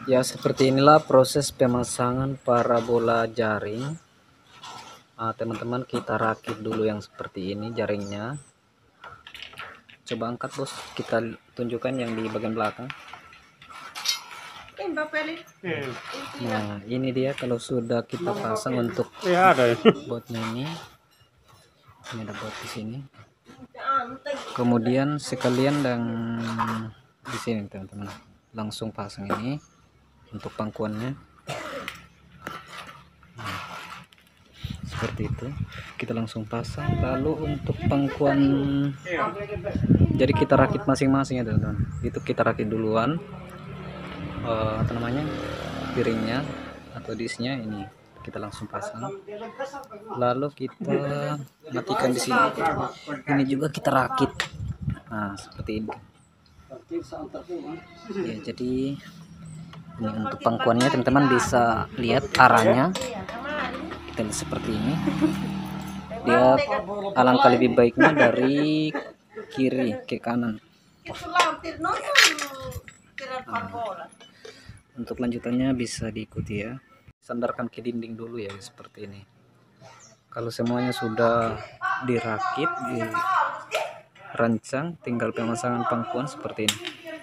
Ya, seperti inilah proses pemasangan parabola jaring. Teman-teman, kita rakit dulu yang seperti ini jaringnya. Coba angkat bos, kita tunjukkan yang di bagian belakang. Nah, ini dia kalau sudah kita pasang untuk botnya ini ada bot di sini. Kemudian sekalian dan di sini teman-teman, langsung pasang ini untuk pangkuannya. Seperti itu kita langsung pasang. Lalu untuk pangkuan, jadi kita rakit masing-masing ya teman-teman. Itu kita rakit duluan piringnya atau disknya, ini kita langsung pasang. Lalu kita matikan di sini. Ini juga kita rakit. Nah, seperti ini ya. Jadi ini untuk pangkuannya, teman-teman bisa lihat arahnya. Kita lihat seperti ini. Dia alangkah lebih baiknya dari kiri ke kanan. Untuk lanjutannya bisa diikuti ya. Sandarkan ke dinding dulu ya, seperti ini. Kalau semuanya sudah dirakit, dirancang, tinggal pemasangan pangkuan seperti ini.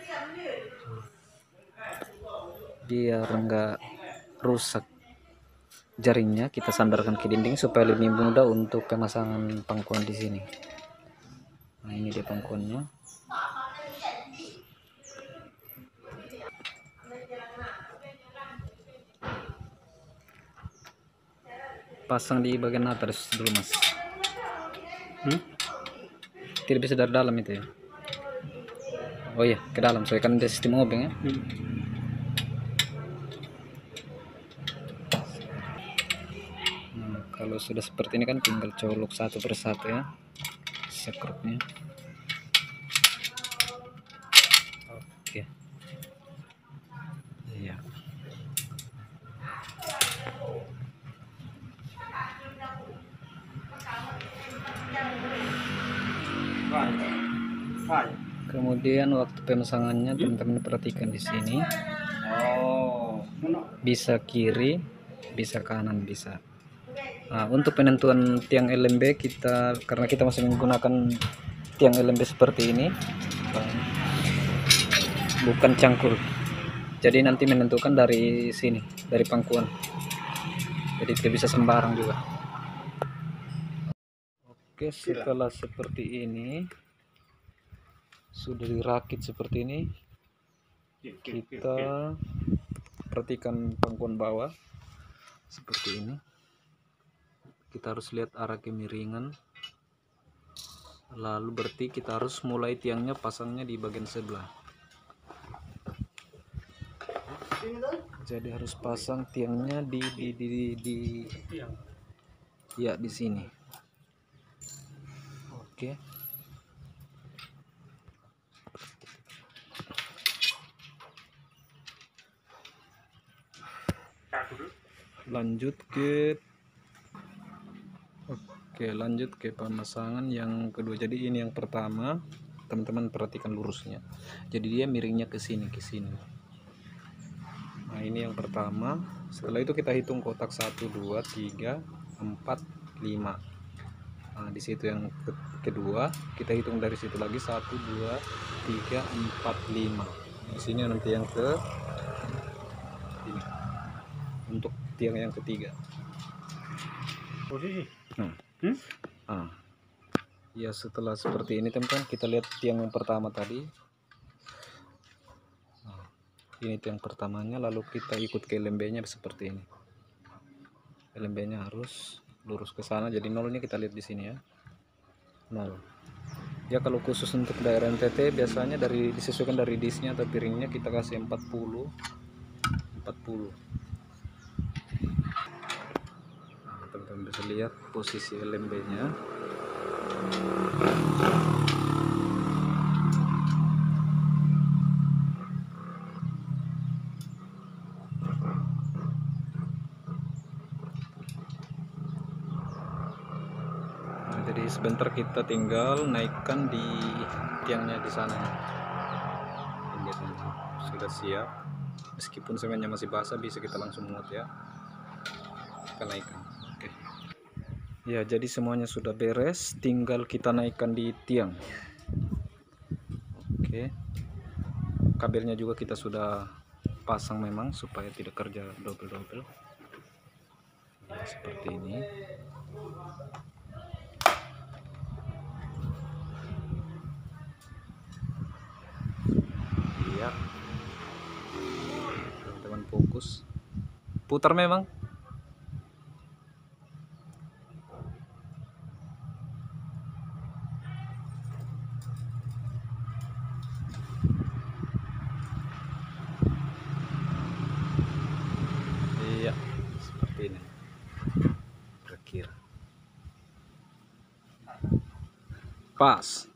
Biar enggak rusak jaringnya, kita sandarkan ke dinding supaya lebih mudah untuk pemasangan pangkuan di sini. Nah, ini dia pangkuannya. Pasang di bagian atas dulu mas. Tidak bisa dari dalam itu ya. Oh iya, ke dalam soalnya kan ada sistem obeng ya. Nah, kalau sudah seperti ini kan tinggal colok satu persatu ya sekrupnya. Oke. Iya. Kemudian waktu pemasangannya teman-teman perhatikan di sini. Bisa kiri, bisa kanan, bisa. Nah, untuk penentuan tiang LMB kita, karena kita masih menggunakan tiang LMB seperti ini, bukan cangkul. Jadi nanti menentukan dari sini, dari pangkuan. Jadi tidak bisa sembarang juga. Oke, setelah seperti ini, sudah dirakit seperti ini, kita perhatikan pangkuan bawah seperti ini. Kita harus lihat arah kemiringan. Lalu berarti kita harus mulai tiangnya pasangnya di bagian sebelah. Jadi harus pasang tiangnya di sini. Oke. Lanjut ke pemasangan yang kedua. Jadi ini yang pertama, teman-teman perhatikan lurusnya. Jadi dia miringnya ke sini. Nah, ini yang pertama. Setelah itu kita hitung kotak 1 2 3 4 5. Nah, di situ yang kedua kita hitung dari situ lagi 1 2 3 4 5. Di sini nanti yang ke ini. Untuk tiang yang ketiga. Ya, setelah seperti ini teman-teman, kita lihat tiang yang pertama tadi. Ini tiang pertamanya, lalu kita ikut ke LMB-nya seperti ini. LMB-nya harus lurus ke sana, jadi nolnya kita lihat di sini ya. 0. Ya, kalau khusus untuk daerah NTT biasanya disesuaikan dari disknya atau piringnya, kita kasih 40. Nah, teman-teman bisa lihat posisi LMB-nya. Jadi sebentar kita tinggal naikkan di tiangnya di sana. Ini sudah siap. Meskipun semennya masih basah, bisa kita langsung muat ya, kita naikkan. Oke ya, jadi semuanya sudah beres, tinggal kita naikkan di tiang. Oke, kabelnya juga kita sudah pasang memang supaya tidak kerja double-double ya, seperti ini. Iya, teman-teman, fokus, putar memang. Iya, seperti ini kira-kira pas.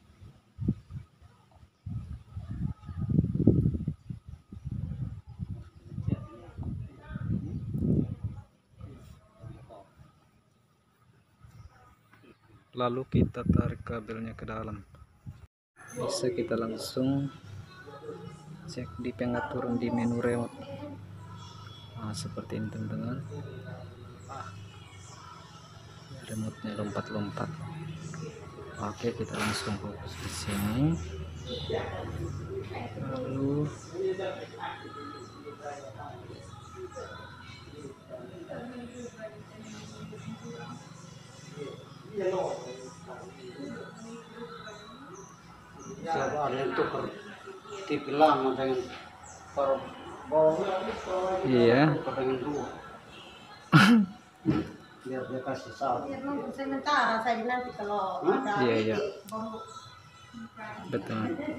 Lalu kita tarik kabelnya ke dalam. Bisa kita langsung cek di pengaturan di menu remote. Nah, seperti ini teman-teman, remote-nya lompat-lompat. Oke, kita langsung fokus di sini. Lalu Coba itu TV lama dengan taruh bawah, iya, dengan dua, biar dia kasih satu. Sementara saya nanti kalau ada iya, iya, baru betul.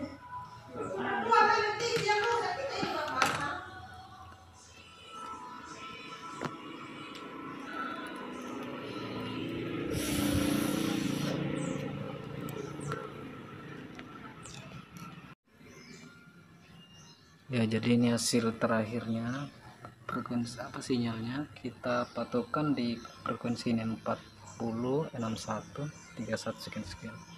Ya, jadi ini hasil terakhirnya. Frekuensi apa sinyalnya kita patokan di frekuensi 40 61 31 sekian sekian.